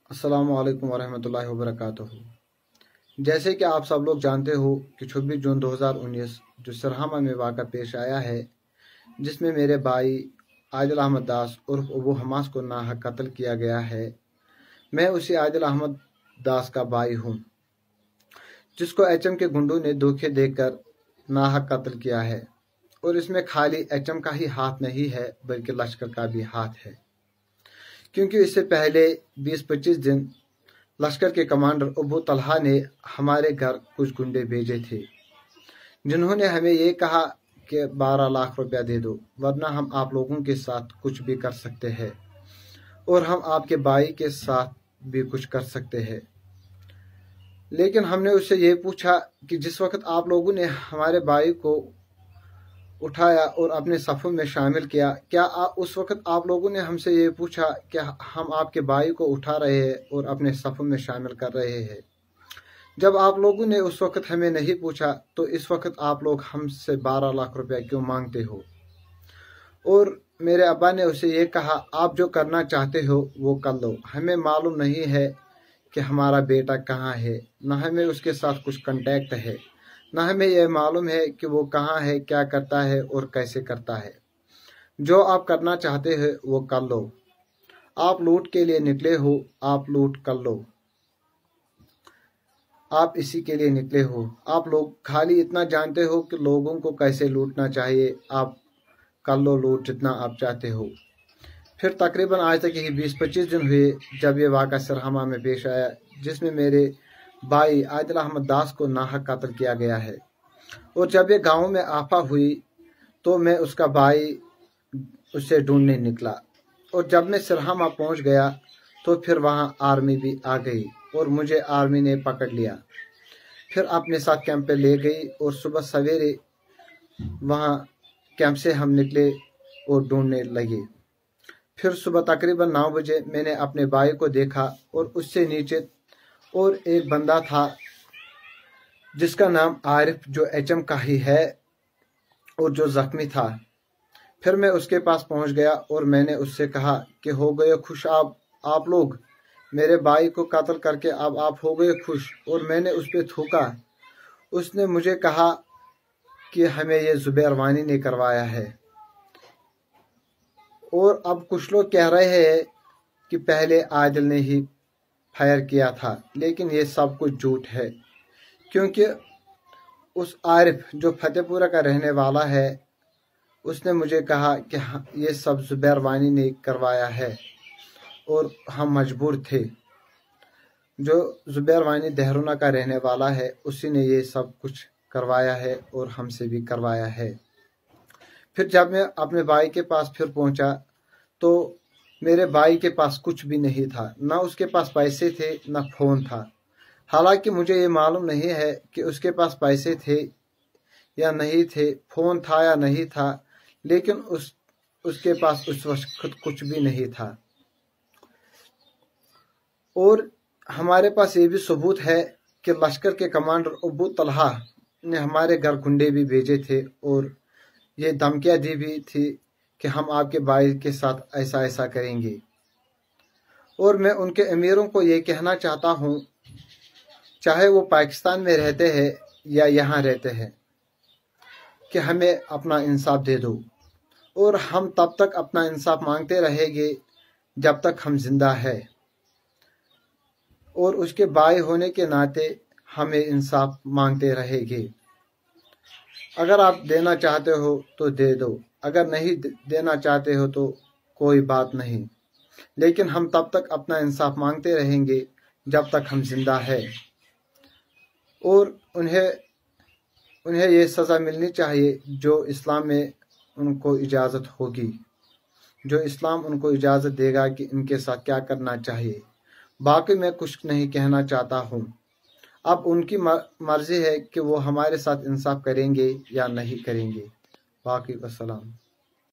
अस्सलामु अलैकुम वरहमतुल्लाहि वबरकातुहू। जैसे कि आप सब लोग जानते हो कि 26 जून 2019 जो सिरहामा में वाक़ा पेश आया है, जिसमें मेरे भाई आदिल अहमद दास उर्फ अबू हमास को नाहक कत्ल किया गया है। मैं उसी आदिल अहमद दास का भाई हूँ, जिसको एचएम के गुंडों ने धोखे देकर नाहक कत्ल किया है। और इसमें खाली एचएम का ही हाथ नहीं है, बल्कि लश्कर का भी हाथ है, क्योंकि इससे पहले 20-25 दिन लश्कर के कमांडर अबू तलहा ने हमारे घर कुछ गुंडे भेजे थे, जिन्होंने हमें ये कहा कि 12 लाख रुपया दे दो, वरना हम आप लोगों के साथ कुछ भी कर सकते हैं और हम आपके भाई के साथ भी कुछ कर सकते हैं। लेकिन हमने उससे ये पूछा कि जिस वक्त आप लोगों ने हमारे भाई को उठाया और अपने सफ़ों में शामिल किया, क्या उस वक्त आप लोगों ने हमसे ये पूछा कि हम आपके भाई को उठा रहे हैं और अपने सफ़ों में शामिल कर रहे हैं? जब आप लोगों ने उस वक्त हमें नहीं पूछा, तो इस वक्त आप लोग हमसे 12 लाख रुपया क्यों मांगते हो? और मेरे अब्बा ने उसे ये कहा, आप जो करना चाहते हो वो कर लो, हमें मालूम नहीं है कि हमारा बेटा कहाँ है, न हमें उसके साथ कुछ कांटेक्ट है, न हमें यह मालूम है कि वो कहाँ है, क्या करता है और कैसे करता है। जो आप करना चाहते हैं वो कर लो। आप लूट के लिए निकले हो, आप लूट कर लो। आप इसी के लिए निकले हो। आप लोग खाली इतना जानते हो कि लोगों को कैसे लूटना चाहिए। आप कर लो लूट जितना आप चाहते हो। फिर तकरीबन आज तक यही 20-25 दिन हुए जब ये वाक़ा सिरहामा में पेश आया, जिसमें मेरे भाई आदिल अहमद दास को नाहक कत्ल किया गया है। और जब ये गांव में आपा हुई तो मैं उसका भाई उसे ढूंढने निकला, और जब मैं सिरहामा पहुंच गया तो फिर वहां आर्मी भी आ गई और मुझे आर्मी ने पकड़ लिया। फिर अपने साथ कैंप पे ले गई और सुबह सवेरे वहां कैंप से हम निकले और ढूंढने लगे। फिर सुबह तकरीबन 9 बजे मैंने अपने भाई को देखा और उससे नीचे और एक बंदा था जिसका नाम आरिफ, जो एचएम का ही है और जो जख्मी था। फिर मैं उसके पास पहुंच गया और मैंने उससे कहा कि हो गए खुश आप लोग, मेरे भाई को कत्ल करके अब आप हो गए खुश? और मैंने उस पर थूका। उसने मुझे कहा कि हमें ये जुबैर वानी ने करवाया है। और अब कुछ लोग कह रहे हैं कि पहले आदिल ने ही फायर किया था, लेकिन ये सब कुछ झूठ है, क्योंकि उस आरिफ जो फतेहपुरा का रहने वाला है, उसने मुझे कहा कि ये सब जुबैर वानी ने करवाया है और हम मजबूर थे। जो जुबैर वानी देहरादून का रहने वाला है, उसी ने ये सब कुछ करवाया है और हमसे भी करवाया है। फिर जब मैं अपने भाई के पास फिर पहुंचा तो मेरे भाई के पास कुछ भी नहीं था, ना उसके पास पैसे थे ना फ़ोन था। हालांकि मुझे ये मालूम नहीं है कि उसके पास पैसे थे या नहीं थे, फ़ोन था या नहीं था, लेकिन उसके पास उस वक्त कुछ भी नहीं था। और हमारे पास ये भी सबूत है कि लश्कर के कमांडर अबू तलहा ने हमारे घर गुंडे भी भेजे थे और ये धमकियां दी भी थी कि हम आपके भाई के साथ ऐसा ऐसा करेंगे। और मैं उनके अमीरों को ये कहना चाहता हूँ, चाहे वो पाकिस्तान में रहते हैं या यहाँ रहते हैं, कि हमें अपना इंसाफ दे दो। और हम तब तक अपना इंसाफ मांगते रहेंगे जब तक हम जिंदा है, और उसके भाई होने के नाते हमें इंसाफ मांगते रहेंगे। अगर आप देना चाहते हो तो दे दो, अगर नहीं देना चाहते हो तो कोई बात नहीं, लेकिन हम तब तक अपना इंसाफ मांगते रहेंगे जब तक हम जिंदा है। और उन्हें ये सज़ा मिलनी चाहिए जो इस्लाम में उनको इजाज़त होगी, जो इस्लाम उनको इजाज़त देगा कि इनके साथ क्या करना चाहिए। बाकी मैं कुछ नहीं कहना चाहता हूँ। अब उनकी मर्जी है कि वो हमारे साथ इंसाफ करेंगे या नहीं करेंगे। बाकी अस्सलाम।